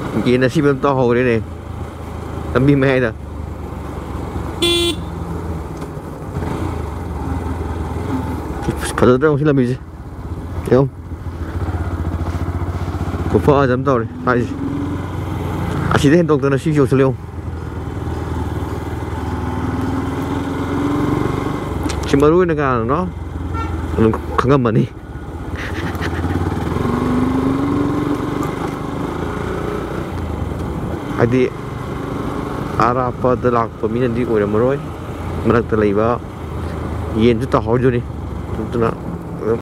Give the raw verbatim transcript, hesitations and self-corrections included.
ꯌꯦꯟ ꯑꯁꯤꯕ ꯑꯃ ꯇꯧꯍꯧꯔꯦꯅꯦ ꯂꯝꯕꯤ ꯃꯌꯥꯏꯗ ꯐꯖꯗ꯭ꯔꯦ ꯁꯤ ꯂꯝꯕꯤꯁꯦ ꯌꯦꯡꯉꯣ ꯈꯨꯐꯖ ꯑꯃ ꯇꯧꯔꯦ ꯍꯥꯏꯁꯦ ꯑꯁꯤꯗ ꯍꯦꯟꯗꯣꯛꯇꯅ ꯁꯤ ꯌꯧꯁꯤꯜꯂꯦ ꯌꯦꯡꯉꯣ ꯁꯤ ꯃꯔꯨ ꯑꯣꯏꯅ ꯀꯅꯥꯅꯣ ꯑꯗꯨꯝ ꯈꯪꯉꯝꯃꯅꯤ ꯍꯥꯏꯗꯤ ꯑꯔꯥꯞꯄꯗ ꯂꯥꯛꯄ ꯃꯤꯅꯗꯤ ꯑꯣꯏꯔꯝꯃꯔꯣꯏ ꯃꯔꯛꯇ ꯂꯩꯕ ꯌꯦꯟꯁꯨ ꯇꯥꯍꯧꯗꯣꯏꯅꯤ ꯑꯗꯨꯅ